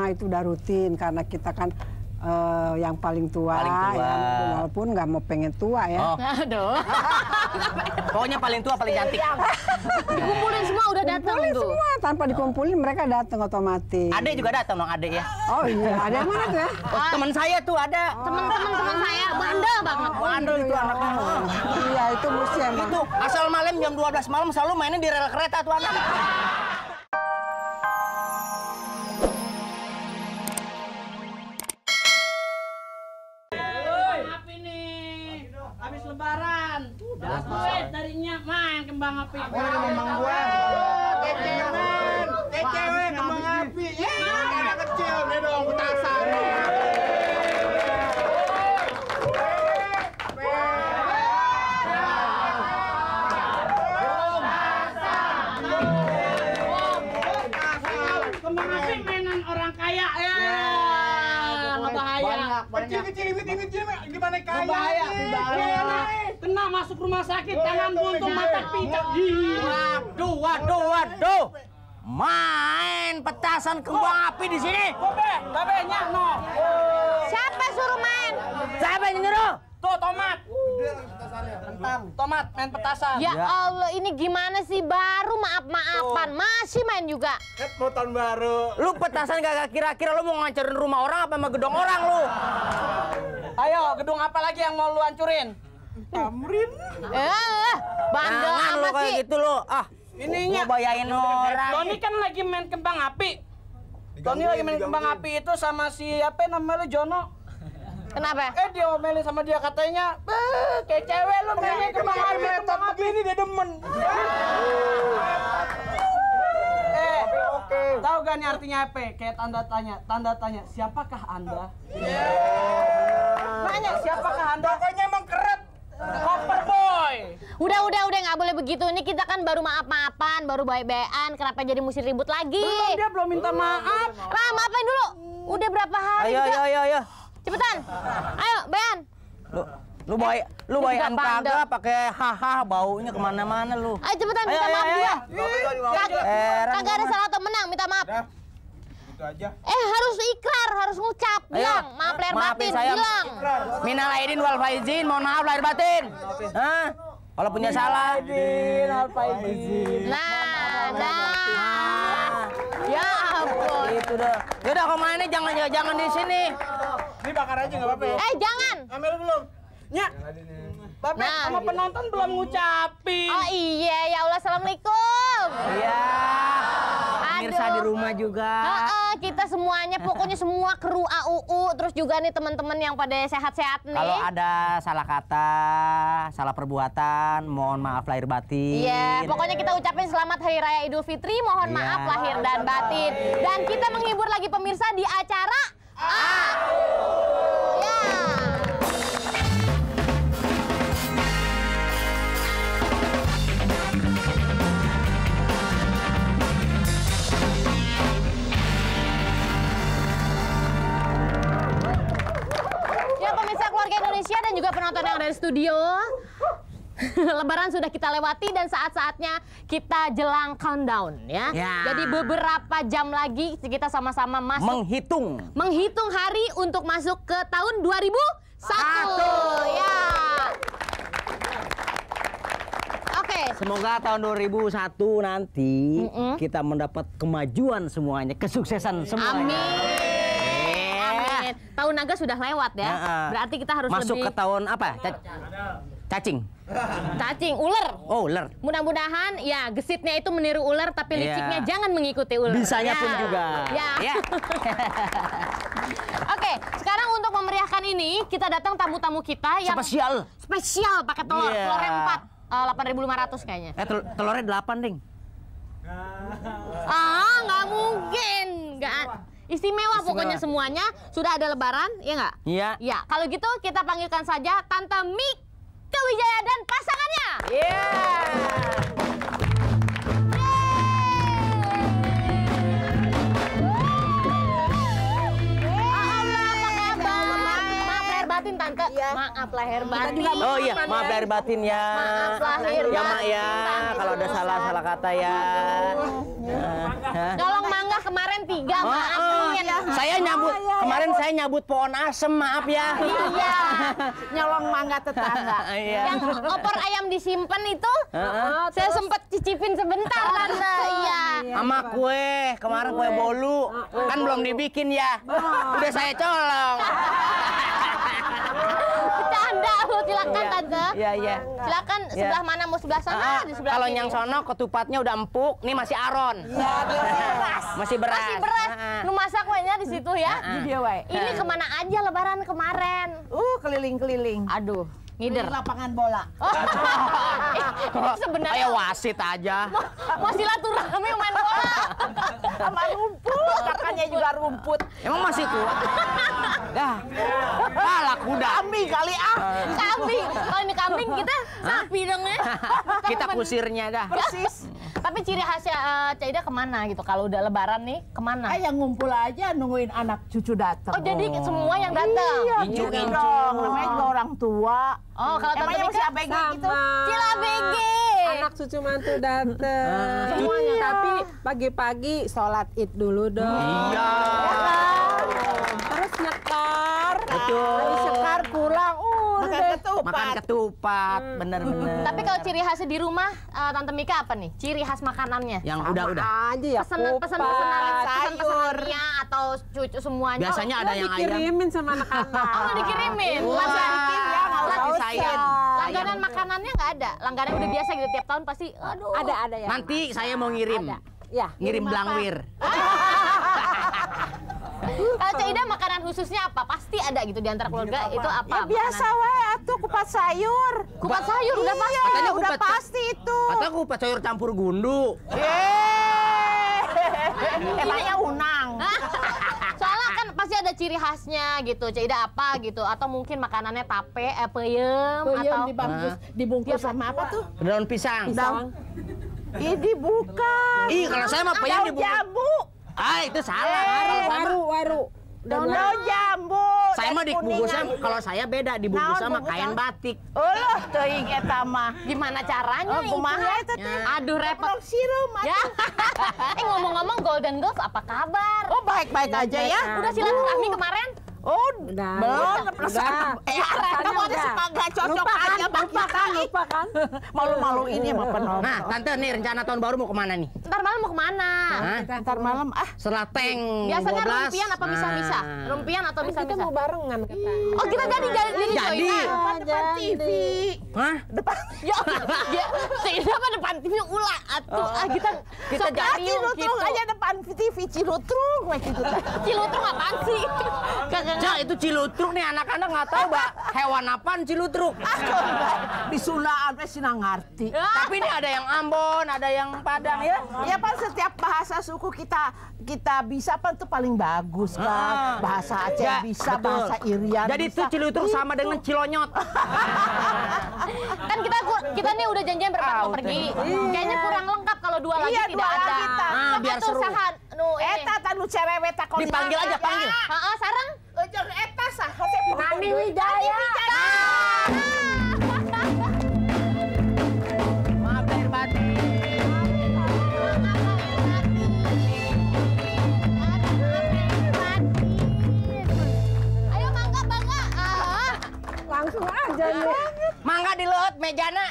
itu udah rutin karena kita kan yang paling tua. Ya, walaupun nggak mau pengen tua ya. Oh. Aduh. Pokoknya paling tua paling cantik. Dikumpulin semua udah datang tuh. Semua tanpa dikumpulin mereka datang otomatis. Adek juga datang dong, adek ya. Oh iya, ada yang mana tuh ya? Oh, teman saya tuh ada. Teman-teman saya bandel banget. Bandel itu anaknya. Iya, itu mesti emang. Itu asal malam jam 12 malam selalu mainnya di rel kereta tuh anak. Habis lebaran, duit darinya main kembang api. Kembang gua. Cewek kembang api. Anak kecil deh dong petasan. Kembang api mainan orang kaya ya. Bahaya. Kecil gimana kaya? Bahaya. Kena masuk rumah sakit, tangan buntung, mata pijak. Waduh. Main petasan kembang api di sini. Babe nyakno. Siapa suruh main? Siapa yang nyuruh? Tuh tomat. Tomat main petasan. Ya Allah, ini gimana sih, baru maaf-maafan masih main juga. Mau tahun baru. Lu petasan gak kira-kira lu mau ngancurin rumah orang apa sama gedung orang lu? Ayo, gedung apa lagi yang mau lu hancurin? Tamrin. Bandel Jangan lu amat kayak sih. gitu lu. Ininya. Mau bayain orang. Tony kan lagi main kembang api. Tony lagi main kembang api itu sama si apa namanya lu Jono. Kenapa? Diomelin sama dia katanya, kayak cewek lu mainnya kembang api ini dia demen. Tahu gak nih artinya apa? Kayak tanda tanya, siapakah Anda? Nanya, siapakah Anda? Pokoknya emang keren. Koper boy. Udah nggak boleh begitu. Ini kita kan baru maaf-maafan, baru baik-baikan. Kenapa jadi mesti ribut lagi? Dia belum minta maaf. Lah, maafin dulu. Udah berapa hari? Ayo. Cepetan. Ayo, Bayan. Lu bayan kagak pakai haha baunya kemana-mana lu. Ayo cepetan minta maaf juga. Kagak ada salah atau menang, minta maaf. Gitu aja. Harus ikrar, harus ngucap. Bilang, maaf lahir batin, bilang. Minal aidin wal faizin, mohon maaf lahir batin. Hah? Kalau punya salah. Nah. Ya ampun. Itu dah. Yaudah kalau mainnya jangan di sini. Ini bakar aja nggak apa-apa ya? Jangan. Ambil belum? Nya. Bapak sama penonton belum ngucapin. Oh iya, ya Allah, assalamualaikum. Iya. Pemirsa di rumah juga. Kita semuanya, pokoknya semua kru AUU, terus juga nih teman-teman yang pada sehat-sehat nih. Kalau ada salah kata, salah perbuatan, mohon maaf lahir batin. Iya, pokoknya kita ucapin selamat Hari Raya Idul Fitri, mohon maaf lahir dan batin. Dan kita menghibur lagi pemirsa di acara AUU. Ya. Keluarga Indonesia dan juga penonton yang ada di studio. Lebaran sudah kita lewati dan saat-saatnya kita jelang countdown ya. Jadi beberapa jam lagi kita sama-sama masuk menghitung hari untuk masuk ke tahun 2001. Ya. Oke. Semoga tahun 2001 nanti kita mendapat kemajuan semuanya, kesuksesan semuanya. Amin. Tahun naga sudah lewat ya. Berarti kita harus masuk lebih ke tahun apa? Cacing. Ular. Oh, ular. Mudah-mudahan ya gesitnya itu meniru ular tapi liciknya jangan mengikuti ular. Bisanya pun juga. Ya. Oke, sekarang untuk memeriahkan ini kita datang tamu-tamu kita yang spesial pakai telurnya 8.500 kayaknya. Telurnya 8, Ding. Nggak mungkin. Istimewa pokoknya semuanya. Sudah ada lebaran, ya nggak? Iya. Ya, kalau gitu kita panggilkan saja Tante Mika Wijaya dan pasangannya. Iya. Allah, apa kabar? Maaf lahir batin, Tante. Iya, Maaf lahir batin. Oh iya, maaf lahir batin ya. Maaf lahir ya Mak ya, batin. kalau ada salah kata ya. Nyolong mangga kemarin 3, maafin. Saya nyabut kemarin saya nyabut pohon asem, maaf ya. Iya. Nyolong mangga tetangga. Iya. Yang opor ayam disimpan itu, saya sempat cicipin sebentar Tante. Iya. Sama kue, kemarin kue bolu. Kan belum dibikin ya. Udah saya colong. Bercanda, silakan Tante. Iya. Silakan sebelah mana, mau sebelah sana, di sebelah Kalau sini. yang sono ketupatnya udah empuk, nih masih aron. Masih beras. Masih beras. Nu masak kuenya di situ ya. Dia wae. Ini kemana aja lebaran kemarin? Keliling-keliling. Aduh, ngider. Di lapangan bola. Sebenarnya Kayak wasit aja. mau silaturahmi main bola. Sama rumput, kakaknya juga rumput. Emang masih kuat? Dah. Kalah kuda. Kambing kali Kambing. Kalau ini kambing kita sapi dong ya. Kita kusirnya dah. persis. Tapi ciri khasnya Caida kemana gitu? Kalau udah lebaran nih, kemana? Yang ngumpul aja nungguin anak cucu datang. Oh, jadi semua yang datang? Incu-incu. Namanya juga orang tua. Oh, kalau Tante Emangnya masih Mika? ABG gitu? Cilabege. Anak cucu mantu dateng. Semuanya. Tapi pagi-pagi sholat id dulu dong. Iya. Terus nyekar. Betul. Habis nyekar pulang. Makan ketupat. Makan ketupat, bener-bener. Tapi kalau ciri khasnya di rumah, Tante Mika apa nih? Ciri khas makanannya? Yang udah. Aja ya Pesanan-pesanannya atau cucu semuanya? Biasanya ada yang ayam. dikirimin sama anak-anak. Oh, dikirimin. Wah. Langganan langganan makanannya nggak ada. Langganan udah biasa gitu tiap tahun pasti. Aduh. Ada ya. Nanti saya mau ngirim. Ya. Ngirim blangwir. Kalau Caida makanan khususnya apa? Pasti ada gitu di antara keluarga. Itu apa? Ya biasa wae atuh kupat sayur. Kupat sayur udah pasti. Katanya Udah kupat- pasti itu. Katanya kupat sayur campur gundu. Emangnya unang. Soalnya kan pasti ada ciri khasnya gitu. Caida apa gitu? Atau mungkin makanannya tape, peyem, atau dibungkus sama apa tuh? Daun pisang. Ini bukan. Ih, kalau saya mah peyem Daun dibungkus. jambu. Ah, itu salah. Waru. Daun jambu. Saya mah dibungkusnya, kalau saya beda, dibungkus Naon sama bungkusan? kain batik. Ulah teuing eta mah. gimana caranya? Oh, kumaha eta teh? Aduh repot. Sirum Ya. Ngomong-ngomong Golden Girls apa kabar? Oh, baik-baik aja ya. Udah silaturahmi kemarin? Oh, Udah. belum. Udah. Kamu ada sepaga cocok aja Lupakan. Malu-maluin ya sama penonton. Nah, Tante nih rencana tahun baru mau kemana nih? Ntar malam mau kemana? Hah? Ntar malam Setelah tank Biasanya 12. rumpian apa misah-misah? Nah. Rumpian atau Kita misah-misah? mau barengan katanya. Oh kita jadi Jadi. depan TV. Hah? Ya, tidak apa depan TV ulah atuh. Kita Kita sok jadi kariung Cilutruk gitu. aja depan TV Cilutruk kayak gitu. Cilutruk apaan sih? Kagak Ja, itu cilutruk nih anak-anak nggak tahu, Mbak. Hewan apaan cilutruk? Di Sundaan teh sina ngarti. Tapi ini ada yang Ambon, ada yang Padang ya. Ya pan setiap bahasa suku kita bisa pan tuh paling bagus kan. Bahasa Aceh Ya, bisa, betul. bahasa Irian Jadi bisa. itu cilutruk sama dengan cilonyot. Kan kita nih udah janjian berempat mau pergi. Kayaknya kurang lengkap kalau dua lagi Iya, tidak dua ada. lagi, Ta. Ah, biar Atuh, seru. sahan. Nu Eta tanu cerewet tak Dipanggil aja, panggil. Heeh, sareng. Ujung eta saha sih? Nani Wijaya. Maaf lahir batin. Ayo mangga bangga. Langsung aja nih. Mangga di leut mejana.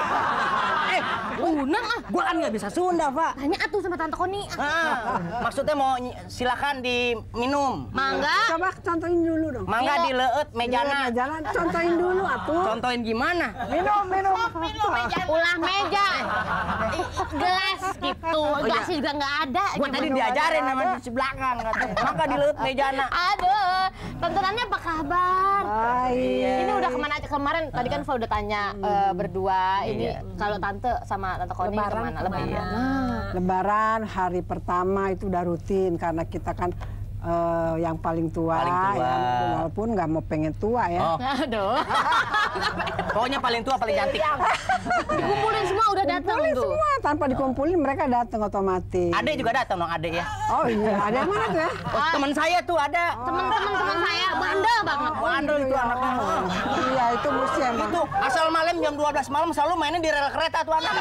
Unang ah. Gua kan nggak bisa Sunda, Pak. Tanya atuh sama Tante Koni. Maksudnya mau silakan diminum. Mangga. Coba contohin dulu dong. Mangga di leut mejana. Jalan, contohin dulu atuh. Contohin gimana? Minum. Ulah meja. Gelas gitu. Gelasnya juga nggak ada. Gua tadi diajarin sama di belakang katanya. Mangga di leut mejana. Aduh, tontonannya apa kabar? Baik. Ini udah kemana aja kemarin? Tadi kan Fau udah tanya berdua. Ini kalau Tante sama Tante Koni kemana? Lebaran. Lebaran hari pertama itu udah rutin karena kita kan yang paling tua, Paling tua. ya, walaupun nggak mau pengen tua ya. Oh. Aduh. Pokoknya paling tua, paling cantik. Dikumpulin semua udah datang Kumpulin tuh. semua tanpa dikumpulin mereka datang otomatis. Adek juga datang dong, adek ya. Oh iya, ada yang mana tuh ya? Oh, teman saya tuh ada. Teman-teman saya bandel banget. Bandel itu anaknya. Iya, itu mesti emang. Itu asal malam jam 12 malam selalu mainnya di rel kereta tuh anak.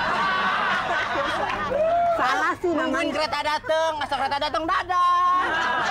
Salah sih Nungguin namanya. kereta dateng, asal kereta dateng dadah.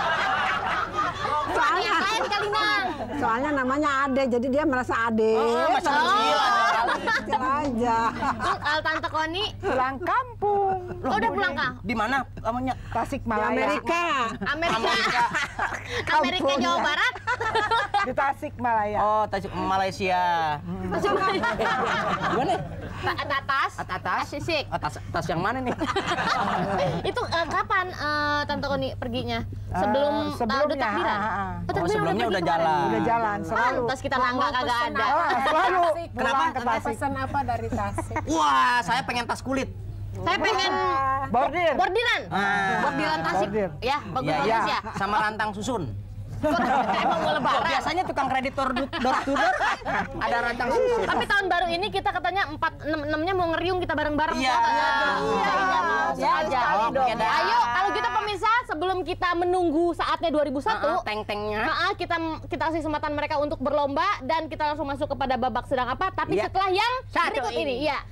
Soalnya saya di Kalinang. Soalnya namanya Ade, jadi dia merasa Ade. Masih kecil aja. Kecil aja. Terus Tante Koni Pulang kampung. oh, udah pulang kah? Di mana kamunya? Di Tasikmalaya. Amerika. Amerika. Amerika Jawa Barat. Di Tasikmalaya. Oh, Malaysia. Gimana? Atas. Atas? Sisik. Tas yang mana nih? Itu kapan Tante Koni perginya? Sebelum udah takbiran? Oh, sebelumnya udah jalan. Udah jalan selalu. Terus kita nangga kagak ada. Selalu Kenapa? pulang ke Tasik. Pesan apa dari Tasik? Wah, saya pengen tas kulit. Saya pengen Bordir. bordiran. Bordiran Tasik. Bordir. Ya, bagus-bagus Iya, ya. sama rantang susun. Emang mau Oh, lebaran. biasanya tukang kreditor door to door ada rantang susun. Tapi tahun baru ini kita katanya 4-6-nya mau ngeriung kita bareng-bareng. Iya. Iya, aja. Oke dah. Ayo, kalau gitu pemirsa, sebelum kita menunggu saatnya 2001, Teng-tengnya. kita kasih kesempatan mereka untuk berlomba dan kita langsung masuk kepada babak sedang apa, tapi Iya. setelah yang Satu berikut ini. ini. Ya.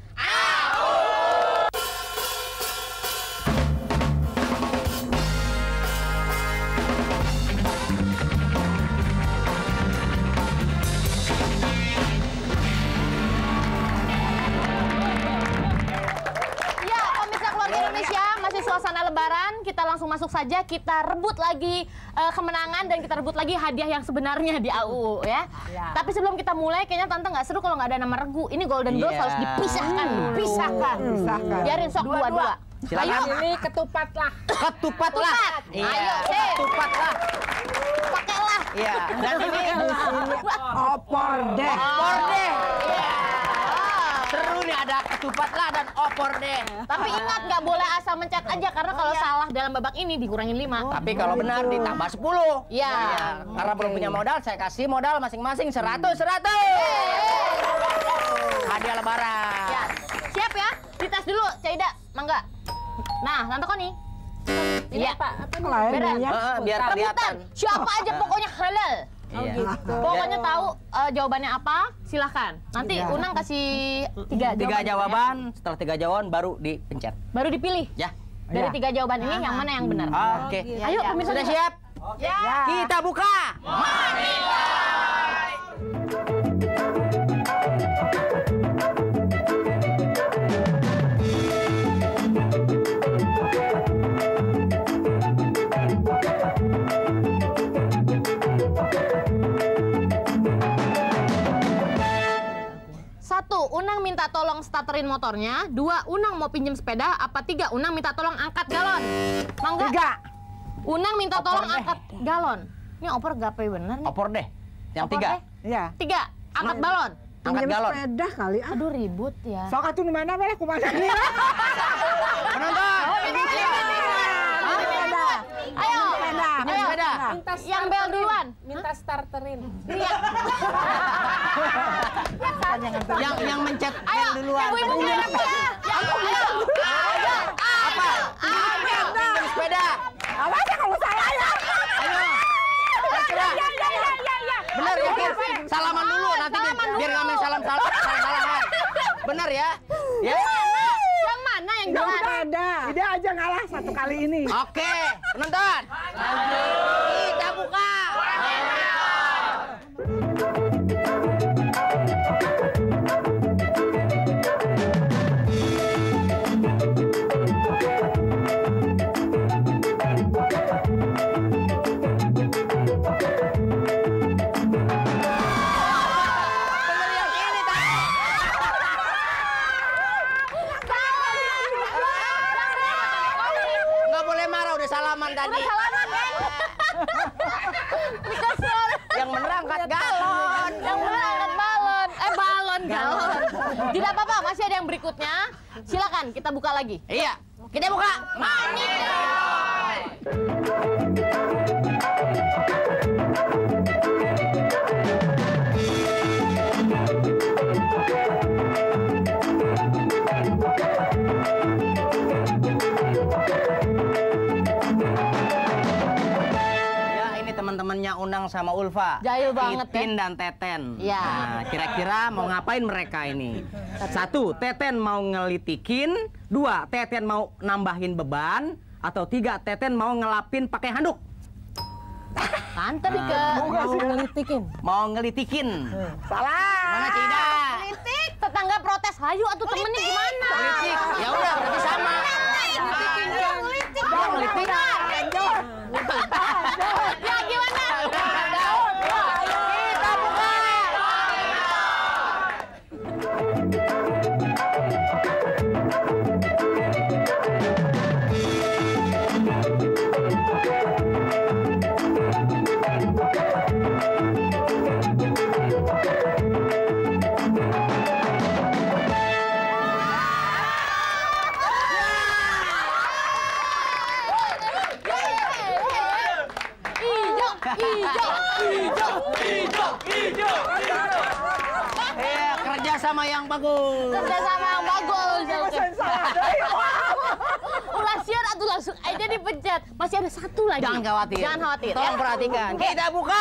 Ya, pemirsa keluarga Indonesia, masih suasana lebaran, kita langsung masuk saja, kita rebut lagi kemenangan dan kita rebut lagi hadiah yang sebenarnya di AUU ya. Tapi sebelum kita mulai, kayaknya Tante nggak seru kalau nggak ada nama regu. Ini Golden Girls Iya. harus dipisahkan dulu. Pisahkan. Biarin sok dua-dua. Silakan. Ayo, Ini ketupat lah. Ketupat lah. Iya. Ayo, sip. Ketupat lah. pakailah. Iya. Dan ini Opor deh. opor deh. Iya. Seru nih, ada ketupat lah dan opor deh. Tapi ingat, nggak boleh asal mencet aja, karena kalau salah dalam babak ini dikurangin 5. Tapi kalau benar ditambah 10. Iya. Karena belum punya modal, saya kasih modal masing-masing 100. Hadiah lebaran. Ya. Siap ya? Dites dulu, Caida, mangga. Nah, Tante Koni. Iya. Lain Beres. ya. Biar Rebutan. kelihatan. Siapa aja pokoknya halal. Iya. Pokoknya tahu jawabannya apa, silahkan. Nanti Unang kasih 3 Tiga jawaban. jawaban, setelah 3 jawaban baru dipencet. Baru dipilih. Ya. Dari 3 jawaban ini yang mana yang benar. Oke. Ayo, pemirsa Sudah juga. siap? Ya. Kita buka. Satu, Unang minta tolong starterin motornya. 2, Unang mau pinjem sepeda. Apa 3, Unang minta tolong angkat galon. Mangga. 3. Unang minta Opor tolong deh. angkat galon. Ini opor gape bener nih. Opor deh. Yang Opor 3. deh. Ya. 3, angkat balon. Angkat Pinjam galon. sepeda kali. Aduh ribut ya. Sok atuh nu mana bae kumaha. Penonton. Ayo. Pinjam Ayo. sepeda. Minta Yang bel duluan. Minta starterin. Iya. Yang mencet Ayo. yang duluan. Ibu-ibu punya apa? Ayo. Apa? Pinjam sepeda. Awas ya kalau salah ya. Benar ya, salaman dulu nanti biar nggak main salam-salaman. Benar ya? Ya. Yang mana yang duluan? Sepeda. Tidak aja ngalah 1 kali ini. Oke, penonton. Kita buka. Bener yang ini, tak? Nggak boleh marah, udah salaman tadi. Salaman kan? Yang bener angkat galon. Yang benar angkat balon. Balon galon. Tidak apa-apa, masih ada yang berikutnya. Silakan kita buka lagi. Iya, kita buka. Manik. Teman-temannya Unang sama Ulfa, Jahil banget Ipin dan Teten. Ya. Nah, kira-kira mau ngapain mereka ini? 1, Teten mau ngelitikin. 2, Teten mau nambahin beban. Atau 3, Teten mau ngelapin pakai handuk. Tante ke Mau ngelitikin. Salah. Mana Cida? politik. Tetangga protes, hayu atuh temennya gimana? Politik. Ya udah berarti sama. Politik. Politik. Ya gimana? Kita buka. Kerja sama yang bagus. Kerja sama yang bagus. Ulah siar atuh langsung aja dipencet. Masih ada satu lagi. Jangan khawatir. Jangan khawatir. Tolong ya. perhatikan. Kita buka.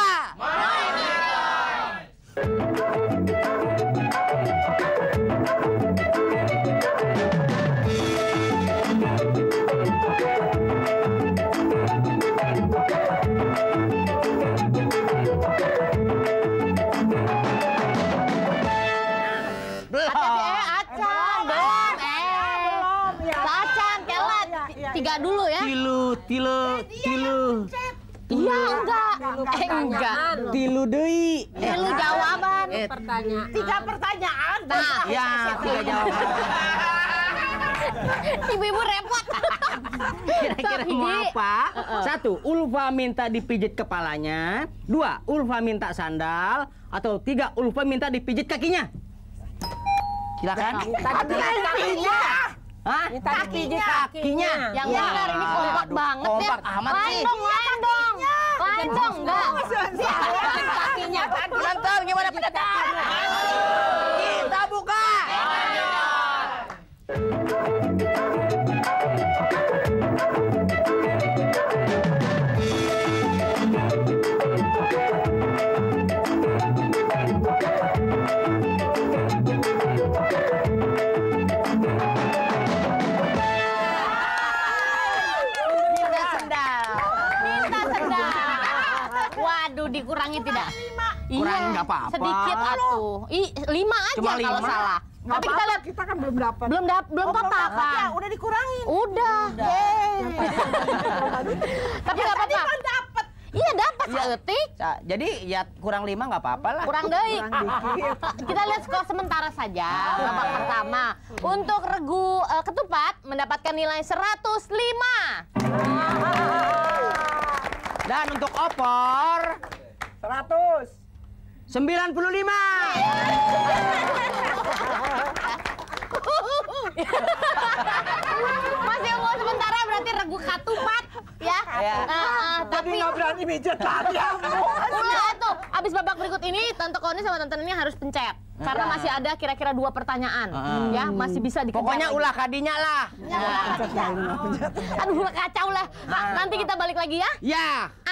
Tiga dulu ya. Tilu. Iya enggak. Enggak. Tilu deui. Tilu jawaban. Pertanyaan. 3 pertanyaan. Nah, Ya, 3 jawaban. Ibu-ibu repot. Kira-kira Sok, mau Hidi. apa? 1, Ulfa minta dipijit kepalanya. 2, Ulfa minta sandal. Atau 3, Ulfa minta dipijit kakinya. Silakan. Kakinya. Hah? Kakinya. Yang benar ini kompak Aduh, banget ya. kompak amat sih. Lain dong. Enggak. Kakinya. Penonton gimana pendapat? Kita buka. Waduh, dikurangi tidak? Kurangi nggak apa-apa. Sedikit atuh. 5 aja Cuma kalau 5? salah. Nggak Tapi kita apa-apa, lihat kita kan belum dapat. belum total Ya, kan? udah dikurangin. Udah. Tapi nggak apa-apa. Kan dapat. Iya dapat seetik. Jadi ya kurang 5 nggak apa-apa lah. Kurang deui. Kita lihat skor sementara saja. Babak pertama. Untuk Regu Ketupat mendapatkan nilai 105. Dan untuk opor 100. 95. Masih unggul sementara berarti Regu Ketupat ya. Ya. Tapi nggak berani mijet lagi. Udah tuh, abis babak berikut ini Tante Koni sama Tante Nini harus pencet. Karena masih ada kira-kira 2 pertanyaan. Ya, masih bisa dikejar. Pokoknya lagi. ulah kadinya lah. Aduh, ulah kacau lah. Nanti kita balik lagi ya. Ya.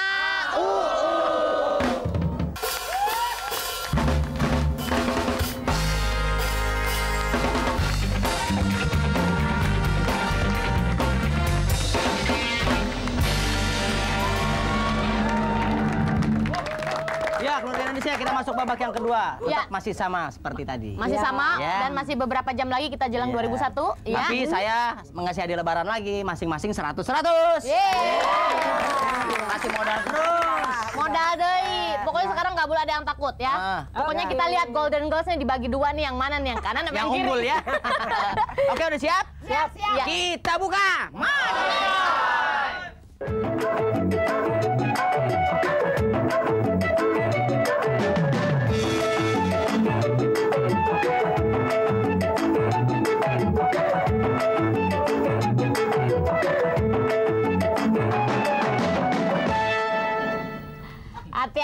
Ya, keluarga Indonesia kita masuk babak yang kedua. Ya. Tetap masih sama seperti tadi. Masih sama Ya. dan masih beberapa jam lagi kita jelang 2001 ya. Tapi saya mengasih hadiah lebaran lagi masing-masing 100. Yeay. Kasih modal terus. Modal deui. Pokoknya sekarang nggak boleh ada yang takut ya. Pokoknya kita lihat Golden Girls-nya dibagi 2 nih, yang mana nih, yang kanan apa Yang yang kiri. unggul ya. Oke, udah siap? Siap. Ya. Kita buka.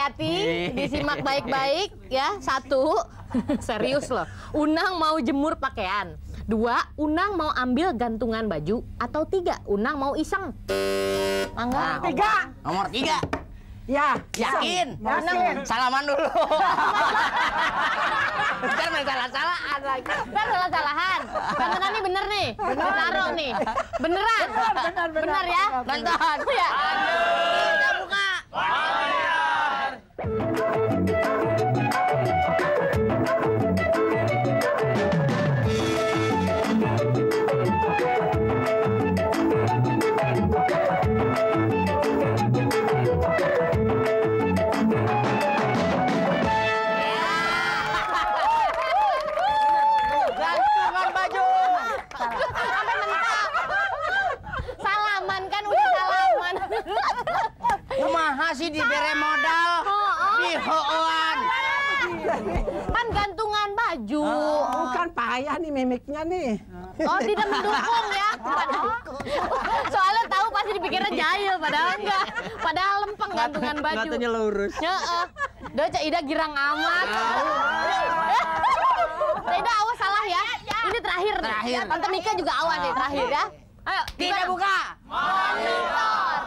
hati-hati, disimak baik-baik ya. 1, serius loh. Unang mau jemur pakaian. 2, Unang mau ambil gantungan baju. Atau 3, Unang mau iseng. Nah, 3. Nomor 3. Ya. Yakin? Yakin. Salaman dulu. Kan main salah-salahan lagi. Kan salah-salahan. Beneran nih, bener nih. Taruh nih. Beneran. Bener ya? Nonton. Ya. Kita buka. Gantungan baju. Sampai mentok. Salaman kan udah salaman. Kumaha sih dibere modal di hoan. Kan gantungan baju. Bukan payah nih mimiknya nih. Oh, tidak mendukung ya. Soalnya tahu pasti dipikirnya jahil, padahal enggak. Padahal lempeng gantungan baju. Katanya lurus. Heeh. Udah Cak Ida girang amat. Cak Ida awas salah ya. Ini terakhir. Terakhir. Tante Mika juga awas nih terakhir ya. Ayo, Kita buka. Monitor.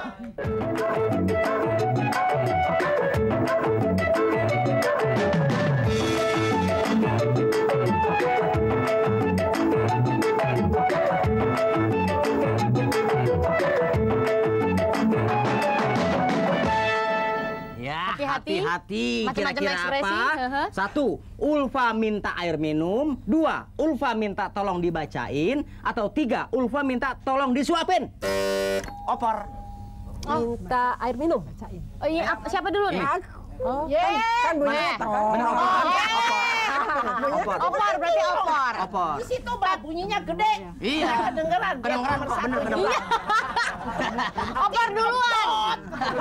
Ya, Hati-hati. hati-hati. Macam-macam Kira-kira ekspresi. apa? 1, Ulfa minta air minum. 2, Ulfa minta tolong dibacain. Atau 3, Ulfa minta tolong disuapin. Opor. Minta air minum. Oh iya, siapa dulu nih? Oh, kan bunyinya Bener, opor. Opor, berarti opor. Opor. Di situ Mbak bunyinya gede. Iya. Kedengeran. Dia Kedengeran nomor kok, 1. bener. Iya. Opor duluan.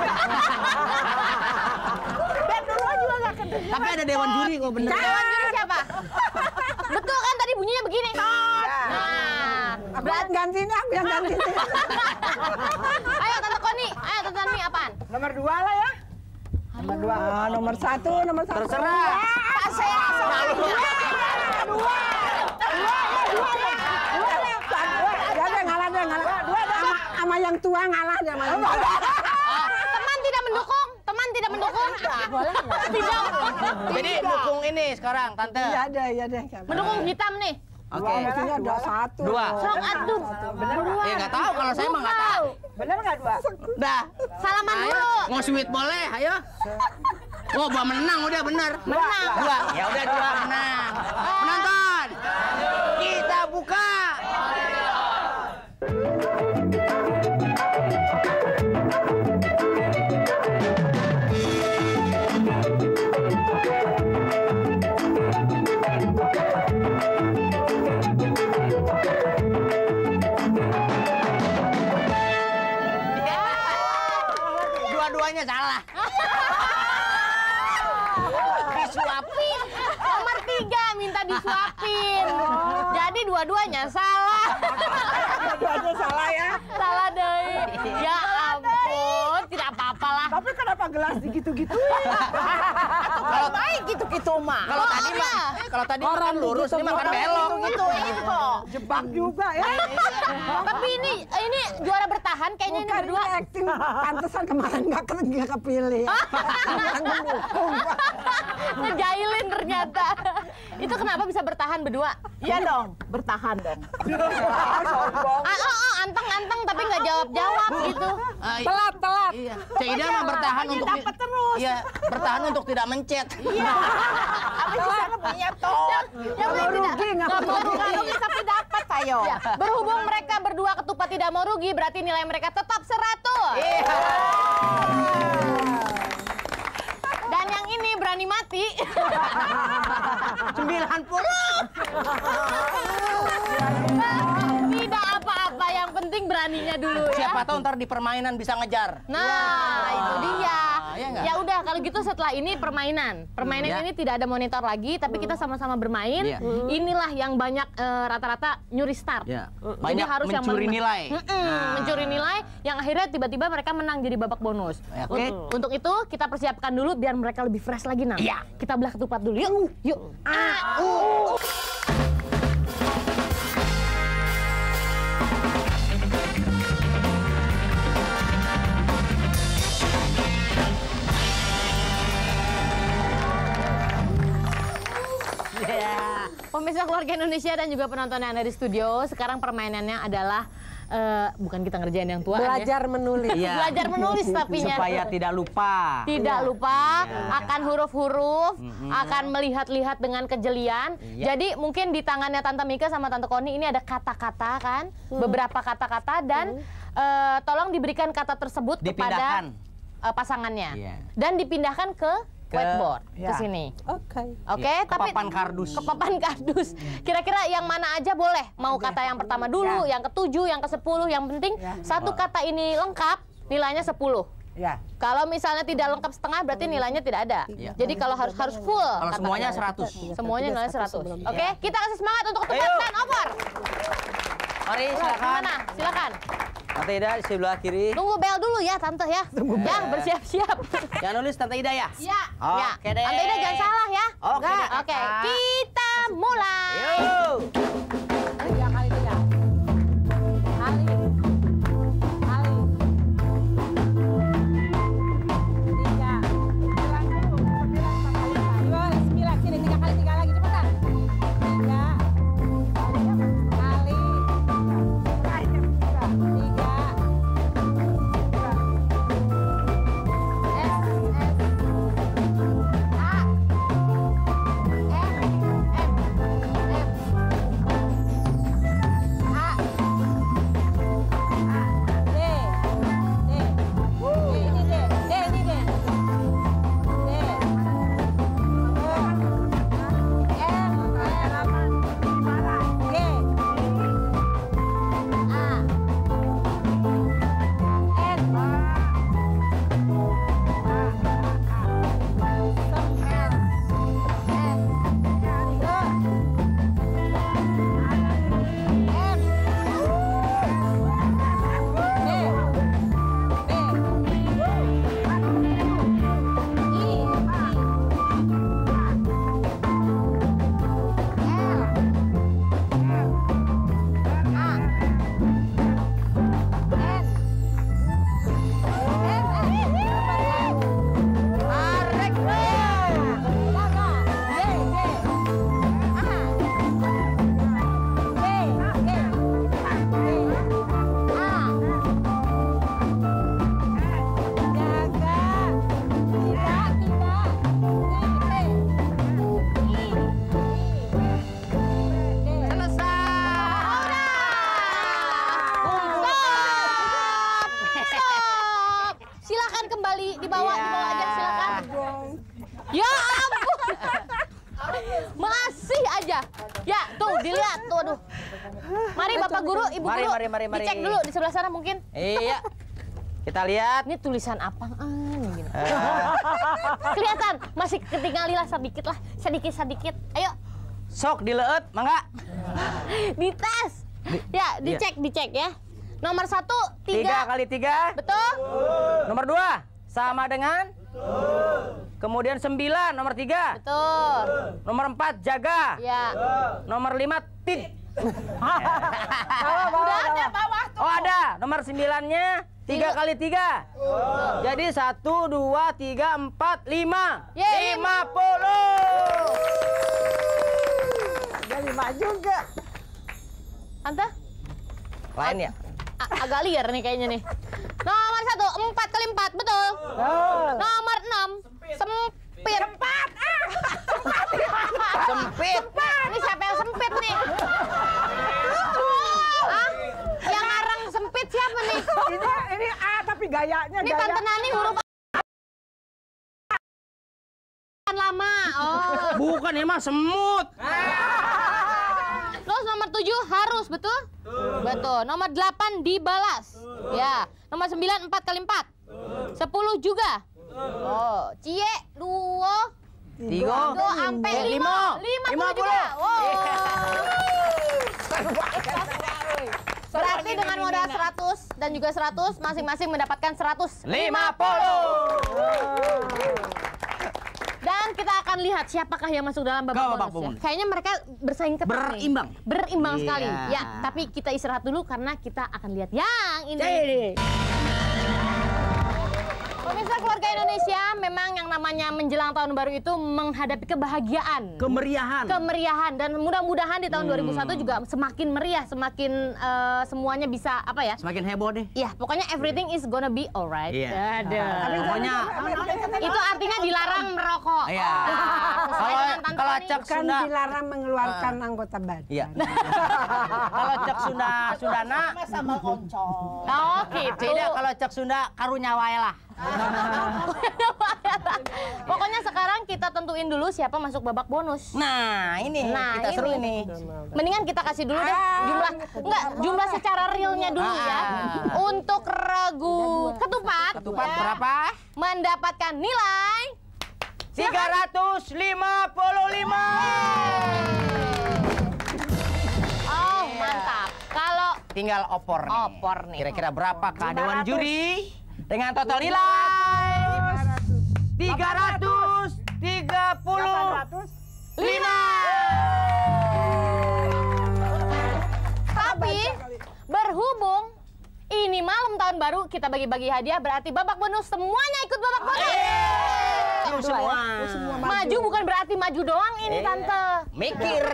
Dan duluan juga nggak kedengeran. Tapi ada dewan juri kok, bener. Dewan juri siapa? Betul kan tadi bunyinya begini. Nah, Aku yang ganti nih, aku yang ganti nih. ayo Tante Koni, ayo Tante Koni apaan? Nomor 2 lah ya. Nomor 2. Nomor 1, nomor 1. Terserah. Sama yang tua ngalah deh, sama yang tua. Teman tidak mendukung, teman tidak mendukung. Tidak. Jadi dukung ini sekarang, Tante. Iya deh. Mendukung hitam nih. Oke. Mestinya ada 1. 2. Sok atuh. Ya nggak tahu, kalau saya mah nggak tahu. Bener nggak 2? Dah. Salaman Ayo, dulu. mau sweet boleh, ayo. Oh, gua menang udah bener. Menang. 2. Ya udah 2 menang. Penonton. Kita buka. Dua-duanya salah. Disuapin. Nomor 3 minta disuapin. Jadi dua-duanya salah. Dua-duanya salah ya. Salah deh. Ya ampun, tidak apa-apa lah. Tapi kenapa gelas digitu-gitu? Kalau baik gitu-gitu mah. Kalau tadi mah, kalau tadi makan lurus, ini makan belok. Gitu-gituin kok. Jebak juga ya. Tapi ini juara bertahan kayaknya ini Bukan berdua. ini acting pantesan kemarin nggak kepilih. Ngejailin ternyata. Itu kenapa bisa bertahan berdua? Iya dong, bertahan dong. Anteng-anteng tapi nggak jawab-jawab gitu. Telat. Iya. Cik Ida mah bertahan untuk dapat terus. Iya, bertahan untuk tidak mencet. Iya. Apa di sana punya tot. Yang rugi, nggak mau rugi. Tapi dapat ayo. Ya, berhubung mereka berdua ketupat tidak mau rugi, berarti nilai mereka tetap 100. Iya. Dan yang ini berani mati. 90. Tidak apa-apa, yang penting beraninya dulu ya. Siapa tahu ntar di permainan bisa ngejar. Nah, itu dia. ya nggak? Ya udah kalau gitu setelah ini permainan. Permainan Ya. ini tidak ada monitor lagi, tapi kita sama-sama bermain. Ya. Inilah yang banyak rata-rata nyuri start. Ya. Jadi Banyak harus yang mencuri menang. nilai. Mencuri nilai yang akhirnya tiba-tiba mereka menang jadi babak bonus. Oke. Untuk itu kita persiapkan dulu biar mereka lebih fresh lagi, Nang. Iya. Kita belah ketupat dulu yuk. Yuk. Pemirsa Keluarga Indonesia dan juga penonton yang ada di studio, sekarang permainannya adalah bukan kita ngerjain yang tua. Belajar menulis. Iya. Belajar menulis tapinya. Supaya tidak lupa. Tidak lupa akan huruf-huruf, akan melihat-lihat dengan kejelian. Iya. Jadi mungkin di tangannya Tante Mika sama Tante Koni ini ada kata-kata kan, beberapa kata-kata dan tolong diberikan kata tersebut Dipindahkan. kepada pasangannya Iya. dan dipindahkan ke whiteboard ke sini. Oke. Oke, Iya, tapi ke papan kardus. Ke papan kardus. Kira-kira yang mana aja boleh? Mau kata yang pertama dulu, yang ke-7, yang ke-10, yang penting satu kata ini lengkap, nilainya 10. Ya. Kalau misalnya tidak lengkap setengah berarti nilainya tidak ada. Iya. Jadi kalau harus full. Kalau semuanya kata-kata. 100. Semuanya nilainya 100. Oke, kita kasih semangat untuk ketupat Ayo. dan over. Mari silakan. Gimana? Silakan. Tante Ida di sebelah kiri. Tunggu bel dulu ya, Tante ya. Ya, bersiap-siap. Yang nulis Tante Ida ya? Ya. Oke Ya. deh. Tante Ida jangan salah ya. Oke Enggak. deh, Oke, Kakak. kita mulai. Yuk. Tiga kali tiga. Kali. Kali. Tiga. 9 sini 3 kali 3 lagi cepetan. 3 kali. 'Ya ampun. Masih aja. Ya, tuh dilihat tuh, aduh. Mari Bapak Guru, Ibu Mari, Guru. mari. Dicek dulu di sebelah sana mungkin. Iya. Kita lihat. Ini tulisan apaan gini. Kelihatan masih ketinggalan sedikit lah, sedikit. Ayo. Sok dileut, mangga. Di tes. Ya, dicek ya. Nomor 1, 3 kali 3. Betul? Nomor 2 sama dengan? Kemudian 9 nomor 3. Betul. Nomor 4 jaga. Ya. Nomor 5 tit. Udah ada bawah tuh. Oh ada. Nomor 9-nya 3 kali 3. Jadi 1, 2, 3, 4, 5. Yeay. 50. Udah 5 juga. Tante? Lain ya? Agak liar nih kayaknya nih. Nomor 1, 4 kali 4, betul. Nomor 6, sempit. Sempit. Ini siapa yang sempit nih? Hah? Yang ngarang sempit siapa nih? Ini A tapi gayanya Ini Tante Nani huruf A lama. Oh. Bukan emang semut. Terus nomor 7 harus, betul? Betul. Nomor 8 dibalas. Ya. Nomor 9 4 kali 4. 10 juga. Oh, cie, 2, 3, ampe 5 50. juga. Wow. Berarti dengan modal 100 dan juga 100, masing-masing mendapatkan 150. Dan kita akan lihat siapakah yang masuk dalam babak bonus. Kayaknya mereka bersaing ketat nih. Berimbang sekali. Ya, tapi kita istirahat dulu karena kita akan lihat yang ini. Pemirsa Keluarga Indonesia, memang yang namanya menjelang tahun baru itu menghadapi kebahagiaan, kemeriahan, dan mudah-mudahan di tahun 2001 juga semakin meriah, semakin semuanya bisa apa ya? Semakin heboh deh. Iya, pokoknya everything is gonna be alright. Iya. Pokoknya itu artinya dilarang merokok. Iya. Kalau cek Kan Sunda, dilarang mengeluarkan anggota badan. iya. Kalau cek Sundana, Sama oncom. Oh gitu. beda. Kalau cek Sunda karunya wae lah. Pokoknya sekarang kita tentuin dulu siapa masuk babak bonus. Nah, ini kita seru ini. Mendingan kita kasih dulu deh jumlah secara realnya dulu ya. Untuk Regu Ketupat Berapa? mendapatkan nilai 355. Oh, mantap. Kalau Tinggal opor nih. Kira-kira berapa Dewan Juri? Dengan total nilai 335. Tapi berhubung ini malam tahun baru, kita bagi-bagi hadiah, berarti babak bonus semuanya ikut babak bonus. Semua. Maju bukan berarti maju doang ini Tante. Mikir.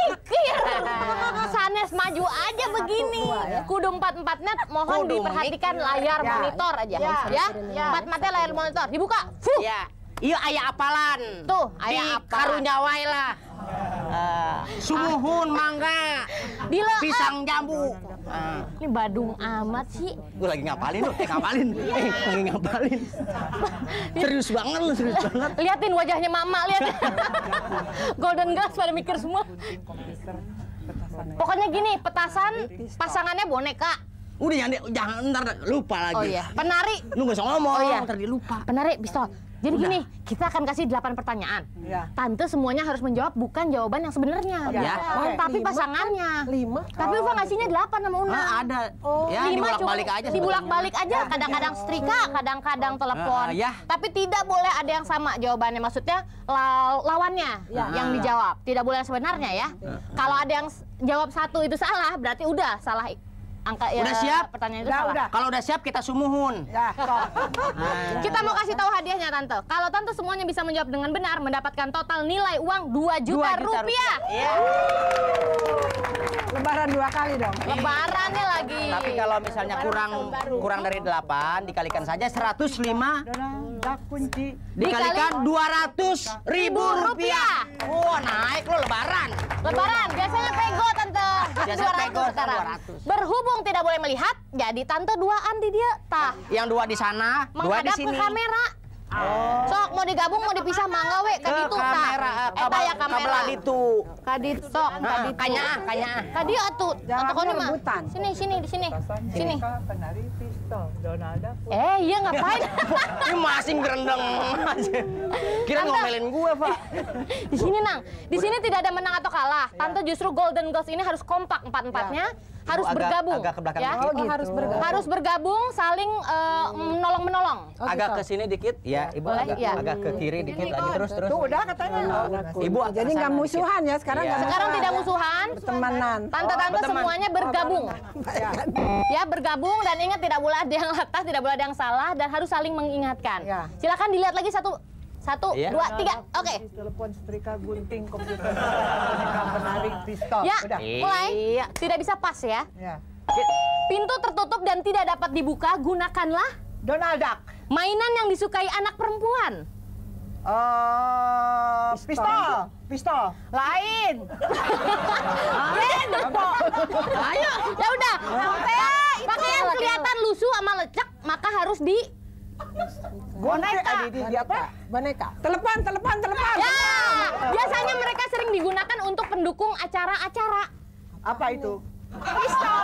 Sanes maju aja begini. Kudu 4-4-nya mohon Kudu diperhatikan layar monitor aja. Ya. 4-4-nya layar monitor. Dibuka. Fuh. Ya. Iya aya apalan. Tuh, aya apa? Karunya wae lah. Sumuhun mangga. Pisang jambu. Ini Badung amat sih. Gue lagi ngapalin lu, lagi ngapalin. Serius banget. Liatin wajahnya Mama, lihat. Golden Girls pada mikir semua. Pokoknya gini, petasan pasangannya boneka. Udah jangan ntar lupa lagi. Oh iya, penari. Lu gak usah ngomong, Oh iya, ntar dia lupa. Penari pistol. Jadi gini, kita akan kasih 8 pertanyaan. Tante semuanya harus menjawab bukan jawaban yang sebenarnya. Tapi pasangannya. 5. Tapi Ufa ngasihnya 8 sama Una. Ada. Ya, 5 dibulak-balik aja. Dibulak-balik aja, kadang-kadang setrika, kadang-kadang telepon. Ya. Tapi tidak boleh ada yang sama jawabannya. Maksudnya lawannya yang dijawab. Tidak boleh yang sebenarnya ya. Kalau ada yang jawab 1 itu salah, berarti udah salah. Angka ya, udah siap? Pertanyaan itu salah. Kalau udah siap kita sumuhun. Kita mau kasih tahu hadiahnya Tante. Kalau Tante semuanya bisa menjawab dengan benar, mendapatkan total nilai uang 2 juta rupiah. Iya. Lebaran 2 kali dong. Lebarannya lagi. Tapi kalau misalnya kurang dari 8 dikalikan saja 105 dikalikan 200.000 rupiah. Wah, naik lo lebaran. Lebaran biasanya pego Tante. Biasanya pego sekarang. 200. Berhubung tidak boleh melihat, jadi Tante duaan di dia. Tah. Yang 2 di sana, 2 di Menghadap sini. ke kamera. Sok mau digabung mau dipisah mangga we kaditu kamera, ya kamera. kabelah itu. Kaditu sok kaditu. Kanya. Kadi atuh. Tante koni mah. Sini di sini. Sini. Iya ngapain? Ini masing gerendeng. Kira ngomelin gue, Pak. Di sini Nang. Di sini tidak ada menang atau kalah. Tante justru Golden Girls ini harus kompak 4-4-nya. Harus bergabung. Agak ke belakang ya? dikit. Harus bergabung, saling menolong-menolong. Agak ke sini dikit. Ya, Ibu Boleh, agak ke kiri dikit lagi terus. Tuh udah katanya. Ibu agak Jadi ke nggak sana musuhan ya sekarang. Iya. nggak Sekarang musuhan. tidak musuhan. Pertemanan. Tante-tante berteman. semuanya bergabung. Ya, bergabung dan ingat tidak boleh ada yang latah, tidak boleh ada yang salah dan harus saling mengingatkan. Ya. Silakan dilihat lagi 1, Iya. 2, 3. Oke. Telepon setrika gunting komputer penari pistol. Ya, Udah. mulai. Tidak bisa pas ya. Ya. Pintu tertutup dan tidak dapat dibuka, gunakanlah Donald Duck. mainan yang disukai anak perempuan. Pistol. Lain. Ayo, ya udah. Pakai yang kelihatan lusuh sama lecek, maka harus di Boneka. Boneka. Telepon. ya. Biasanya mereka sering digunakan untuk pendukung acara-acara. Apa itu? Pistol.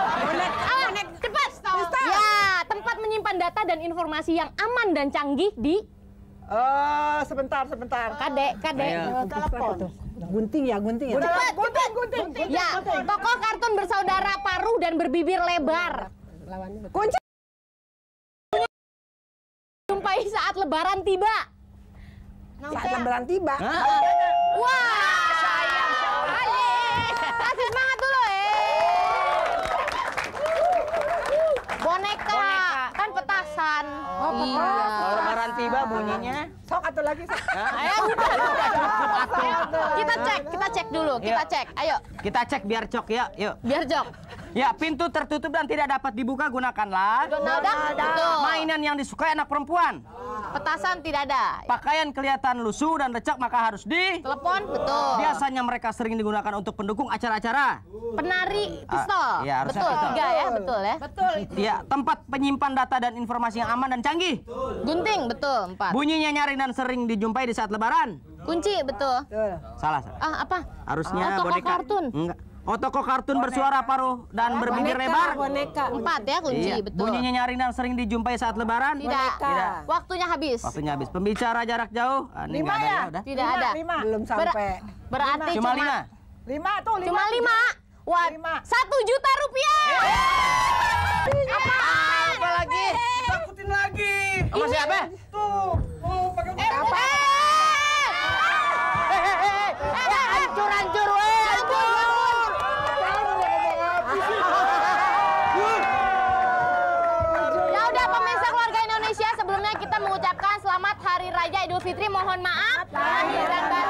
Cepat. Ya, tempat menyimpan data dan informasi yang aman dan canggih di Sebentar. Kadek. Telepon. Gunting ya. Gunting. Ya, tokoh kartun bersaudara paruh dan berbibir lebar. Kunci. Jumpai saat lebaran tiba. Saat lebaran tiba. Wah, sayang sekali. Kasih semangat dulu, Boneka. Kan petasan. Iya. Kalau lebaran tiba bunyinya. Sok atau lagi. Ayo, udah. Kita cek dulu. Ayo, Kita cek biar cok ya. Yuk. biar jok. Ya, pintu tertutup dan tidak dapat dibuka, gunakanlah. Betul. Mainan yang disukai anak perempuan. Petasan tidak ada. Pakaian kelihatan lusuh dan lecak maka harus di. Telepon betul. Biasanya mereka sering digunakan untuk pendukung acara-acara. Penari pistol. Iya, harusnya betul. pistol. 3 ya, betul ya. Ya, tempat penyimpan data dan informasi yang aman dan canggih. Gunting betul 4. Bunyinya nyaring dan sering dijumpai di saat lebaran. Kunci betul. Salah. Apa? Harusnya tokoh boneka. kartun. Enggak. Oh, tokoh kartun bersuara paruh dan berbibir lebar. 4 ya kunci Iya. betul. Bunyinya nyaring dan sering dijumpai saat lebaran. Tidak. Waktunya habis. Waktunya habis. Pembicara jarak jauh. Ini nggak ada ya, udah. Tidak ada. 5. Belum sampai. Berarti Cuma 5. 5 tuh, 5. Cuma 5. Wah, 1 juta rupiah. Apa lagi? Takutin lagi. Sama siapa? Tuh, mau pakai Hancur, weh. Ya udah pemirsa keluarga Indonesia, sebelumnya kita mengucapkan selamat Hari Raya Idul Fitri. Mohon maaf lahir dan batin.